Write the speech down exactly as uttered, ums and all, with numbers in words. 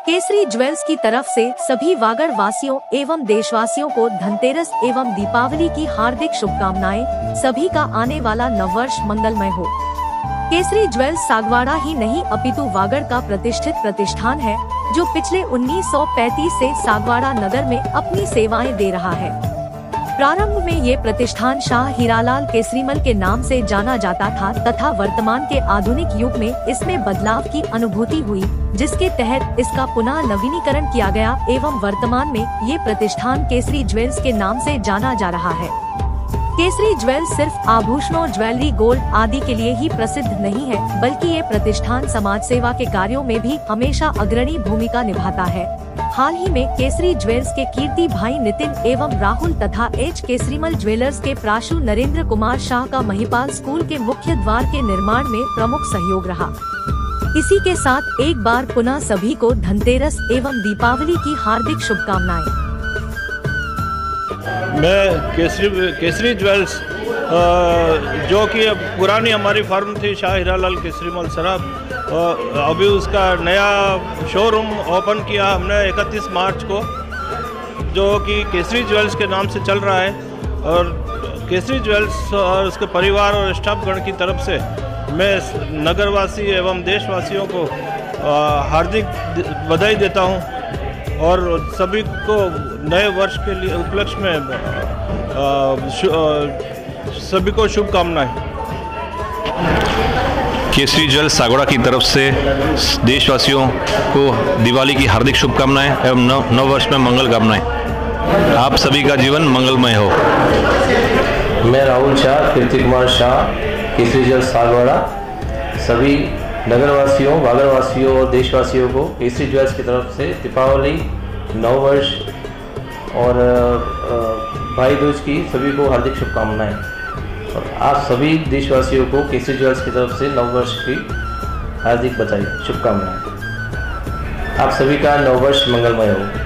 Kesari jewels की तरफ से सभी वागड़ वासियों एवं देशवासियों को धनतेरस एवं दीपावली की हार्दिक शुभकामनाएं। सभी का आने वाला नववर्ष मंगलमय हो। केसरी ज्वेल्स सागवाड़ा ही नहीं अपितु वागड़ का प्रतिष्ठित प्रतिष्ठान है, जो पिछले उन्नीस सौ पैंतीस से सागवाड़ा नगर में अपनी सेवाएं दे रहा है। प्रारंभ में ये प्रतिष्ठान शाह हीरालाल केसरीमल के नाम से जाना जाता था तथा वर्तमान के आधुनिक युग में इसमें बदलाव की अनुभूति हुई, जिसके तहत इसका पुनः नवीनीकरण किया गया एवं वर्तमान में ये प्रतिष्ठान केसरी ज्वेल्स के नाम से जाना जा रहा है। केसरी ज्वेल्स सिर्फ आभूषणों, ज्वेलरी, गोल्ड आदि के लिए ही प्रसिद्ध नहीं है, बल्कि ये प्रतिष्ठान समाज सेवा के कार्यों में भी हमेशा अग्रणी भूमिका निभाता है। हाल ही में केसरी ज्वेल्स के कीर्ति भाई नितिन एवं राहुल तथा एच केसरीमल ज्वेलर्स के प्राशु नरेंद्र कुमार शाह का महिपाल स्कूल के मुख्य द्वार के निर्माण में प्रमुख सहयोग रहा। इसी के साथ एक बार पुनः सभी को धनतेरस एवं दीपावली की हार्दिक शुभकामनाएं। मैं केसरी केसरी ज्वेल्स जो कि पुरानी हमारी फार्म थी शाह हीरालाल केसरीमल सराफ, अभी उसका नया शोरूम ओपन किया हमने इकतीस मार्च को, जो कि केसरी ज्वेल्स के नाम से चल रहा है। और केसरी ज्वेल्स और उसके परिवार और स्टाफगण की तरफ से मैं नगरवासी एवं देशवासियों को हार्दिक बधाई देता हूं और सभी को नए वर्ष के लिए उपलक्ष्य में सभी को शुभकामनाएं। केसरी ज्वेल्स सागवाड़ा की तरफ से देशवासियों को दिवाली की हार्दिक शुभकामनाएं एवं नव नव वर्ष में मंगल कामनाएं। आप सभी का जीवन मंगलमय हो। मैं राहुल शाह, कीर्ति कुमार शाह, केसरी ज्वेल्स सागवाड़ा, सभी नगरवासियों, वागड़वासियों और देशवासियों को केसरी ज्वेल्स की तरफ से दीपावली, नववर्ष और भाई दूज की सभी को हार्दिक शुभकामनाएं। और आप सभी देशवासियों को केसरी ज्वेल्स की तरफ से नववर्ष की हार्दिक बधाई, शुभकामनाएं। आप सभी का नववर्ष मंगलमय हो।